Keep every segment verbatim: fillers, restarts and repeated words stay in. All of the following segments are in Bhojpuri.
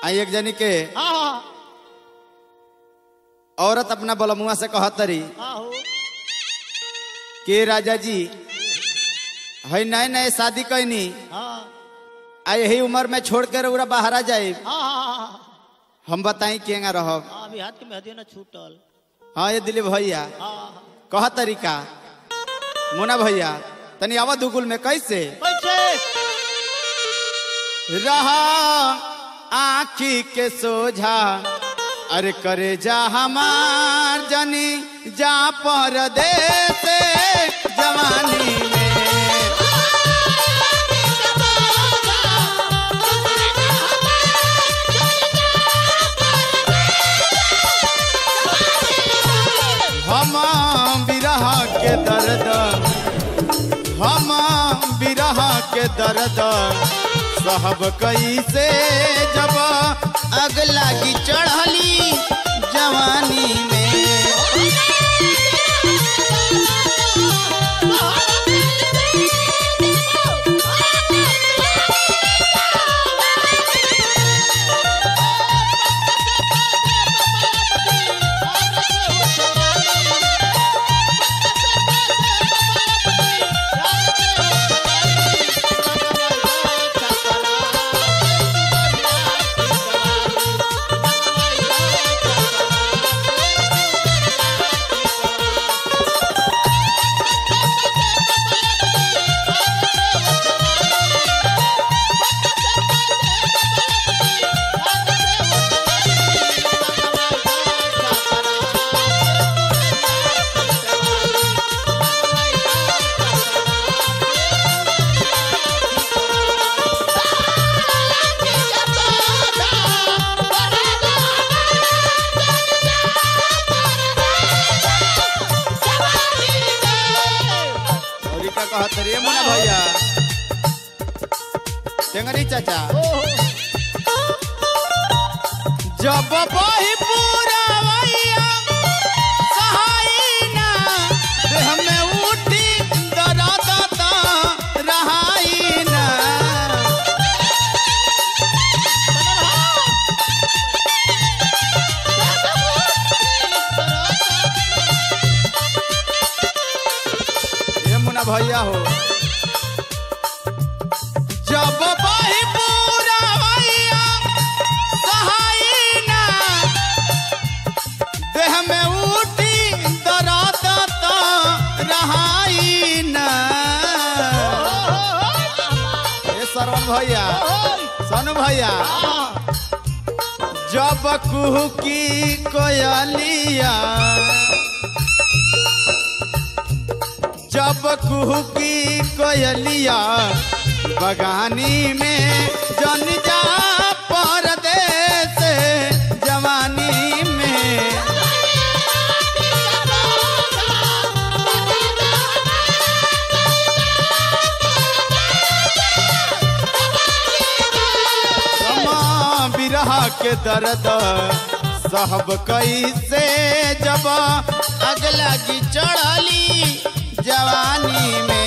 आई एक जनी के औरत अपना बलमुआ से कहतरी के राजा जी है नए नए शादी कैनी आ यही उम्र में छोड़ के रउरा बाहर जाए हम बताई केगा रहब अभी हाथ के मेहदी ना छूटल। हाँ ये दिलीप भैया कह तरीका मुना भैया तनी आवा दुगुल में कैसे कैसे रहा आखी के सोझा अरे करे जा हमार जनी जा परदेस जवानी में हम बिरह के दर्द हम बिरह के दर्द साहब कैसे जब अग लागी चढ़ली जवानी में मुना भैया टेंगरी चाचा जब बही पूरा भैया सहाई ना देह में उठी दर्द ता रहाई ना ये मुना भैया हो जब बही पूरा भैया सहाई ना देह में उठी दर्द तो रहाई ना ए सरवन भैया सोनू भैया जब कुहू की कोयलिया जब कुहू की कोयलिया बगानी में जन जा परदेस जवानी में समा बिरह के दर्द साहब कैसे जब अगला की चढ़ली जवानी में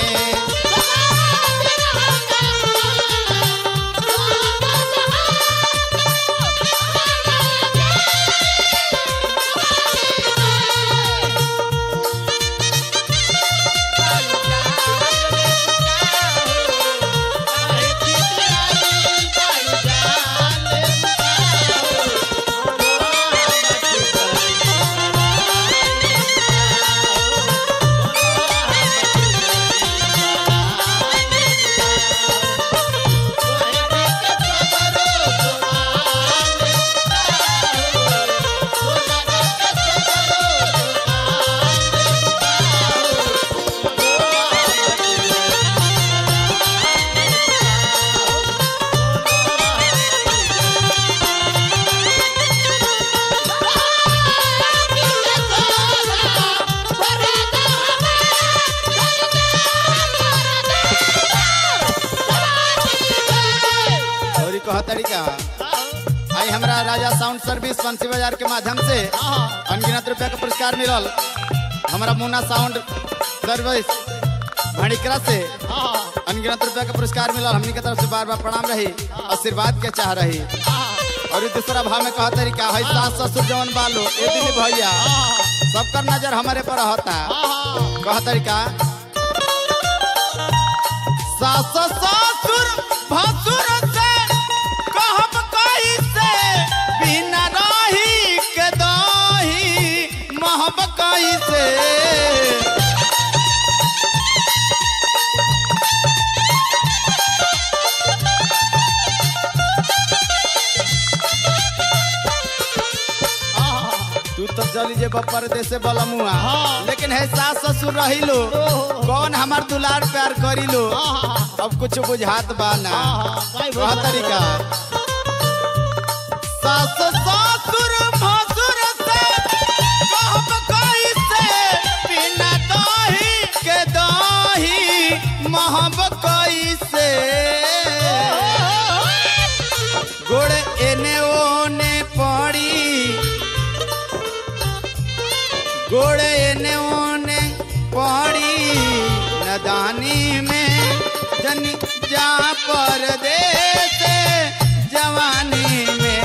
तरीका आई हमरा राजा साउंड सर्विस बंसी बाजार के माध्यम से अनगिनत रुपया का पुरस्कार मिलल। हमारा मुन्ना साउंड सर्विस भणिकरा से अनगिनत रुपया का पुरस्कार मिलल। हमनी के तरफ से बार बार प्रणाम रही, आशीर्वाद के चाह रही। और दूसरा भाव में कहा तरीका है सास ससुर जवन बालो ए दिली भैया सबकर नजर हमारे पर रहता कहा तरीका सास ससुर भसुर से कहब कैसे बिना रही के दही महब कैसे तो चली जे परदेश बलमुआ लेकिन है सास ससुर रही लो कौन हमार दुलार प्यार करी लो अब कुछ बुझात बा ना कहा तरीका सास ससुर भसुर से कहब कैसे बिना दही के दही महब कैसे गोड़ एने ओने पड़ी गोड़े एने ओने पड़ी नदानी में जनी जा परदेस जवानी में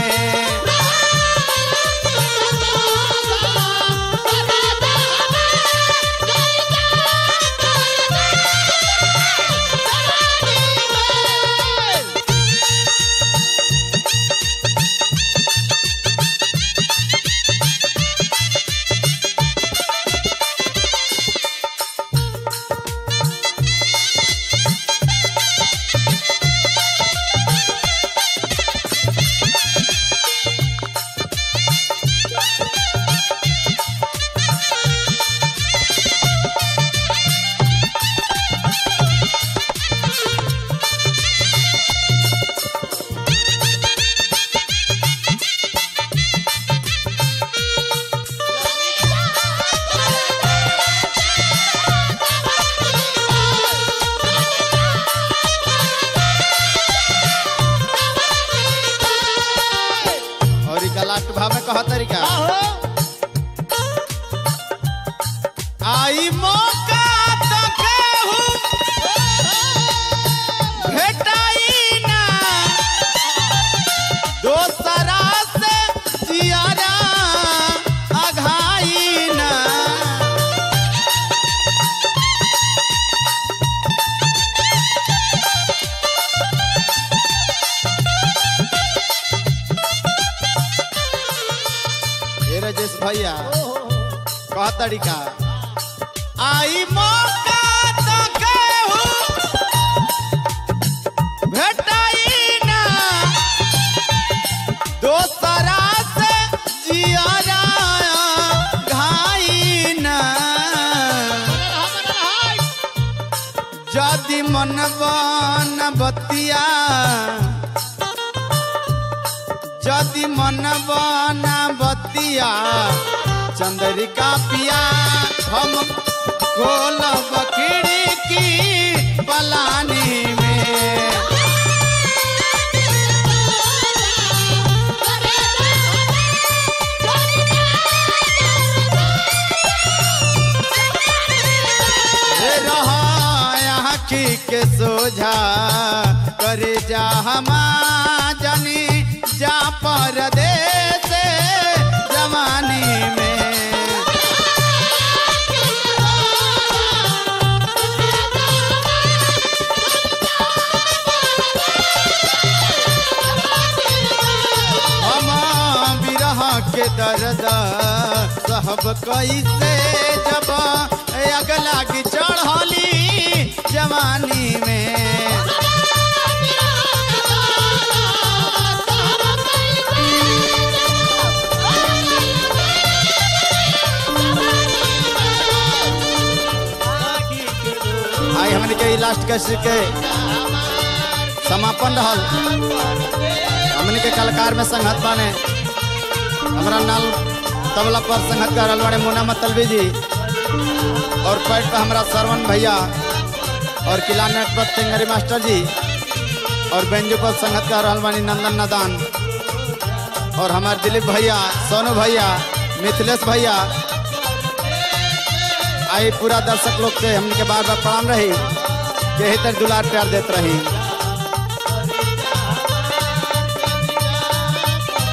लास्ट भाव में कहा तरीका आई मौका तो केहू भेटाई ना दोसरा से जियारा अघाई ना राजेश भैया कहा तरीका आई मौका तो केहू भेटाई ना दोसरा से जियारा घाई ना जदि मन बन बतिया जदि मन बना बतिया चंद्रिका पिया हम खोलब खिड़की पलानी में रहा के सोझा करे जा हमा जनी जा परदेस जवानी में हम बिरह के दर्द सहब कैसे जब अगला की चढ़ली जवानी में आई हमने के लास्ट कैसे के समापन रहल हमने के कलाकार में संगत बाने हमारा नाल तबला पर संगत कर वाले मुन्ना मतलबी जी और पैट पर हमारा सरवन भैया और किला नेटवर्क सिंगरी मास्टर जी और बेंजो पर संगत कर वाली नंदन नादान और हमारे दिलीप भैया सोनू भैया मिथिलेश भैया आई पूरा दर्शक लोग से हमने के बार बार प्रणाम रही यही तक दुलार प्यार देते रही।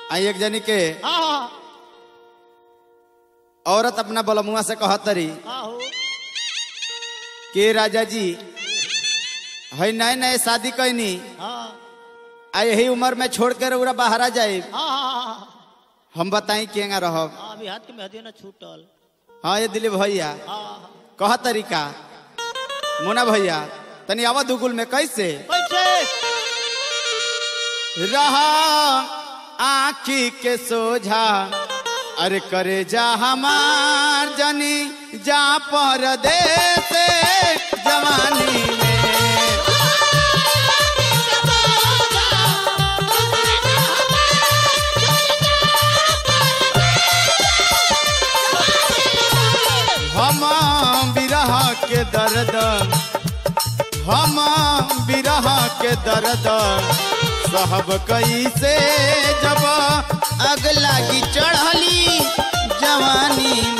आई एक जनी के औरत अपना बलमुआ से कहतरी के राजा जी है नए नए शादी कैनी आ यही उम्र में छोड़ के रउरा बाहर आ जाए हम बताई केगा रहब अभी हाथ के मेहदी ना छूटल। हाँ ये दिलीप भैया कह तरीका मुना भैया तनी आवा दुगुल में कैसे कैसे रहा आखी के सोझा अरे करे जा हमार जनी जा परदेस जवानी में हम बिरह के दर्द हम बिरह के दर्द सहब कैसे जब अग लागी चढ़ली जवानी